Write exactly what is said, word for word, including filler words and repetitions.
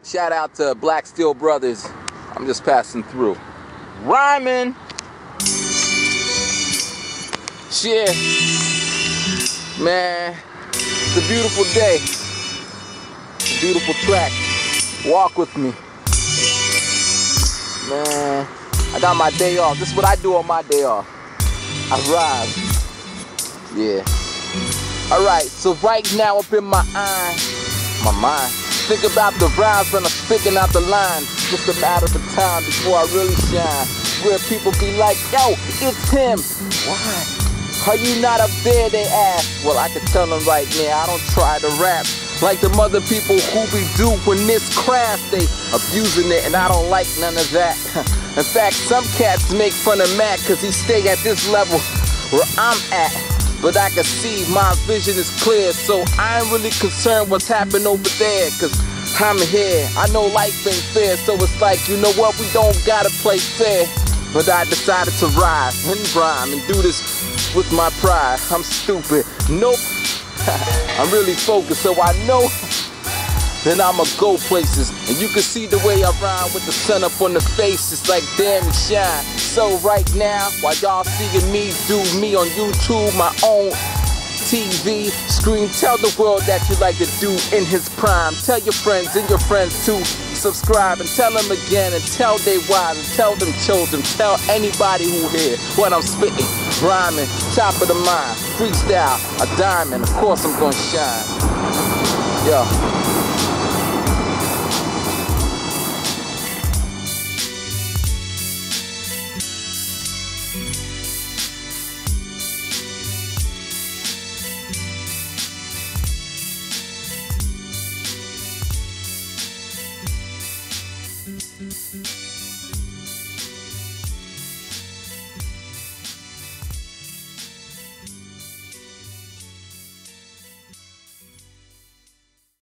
Shout out to Black Steel Brothers. I'm just passing through. Rhyming. Shit. Man, it's a beautiful day. It's a beautiful track. Walk with me. Man, I got my day off. This is what I do on my day off. I rhyme. Yeah. Alright, so right now up in my eye, my mind, think about the rhymes when I'm speaking out the line. Just a matter of time before I really shine. Where people be like, yo, it's him. Why? Are you not up there, they ask? Well, I can tell them right now, I don't try to rap like the mother people who be doing this craft. They abusing it and I don't like none of that. In fact, some cats make fun of Mac cause he stay at this level where I'm at. But I can see my vision is clear, so I ain't really concerned what's happening over there, cause I'm here. I know life ain't fair, so it's like, you know what, we don't gotta play fair. But I decided to rise and rhyme and do this with my pride. I'm stupid, nope. I'm really focused, so I know then I'ma go places. And you can see the way I rhyme with the sun up on the face. It's like damn it shine. So right now, while y'all seeing me do me on YouTube, my own T V screen, tell the world that you like to do in his prime. Tell your friends and your friends to subscribe, and tell them again, and tell they wives, and tell them children, tell anybody who hear what I'm spitting, rhyming, top of the mind, freestyle, a diamond, of course I'm gonna shine. Yo. Mm-hmm.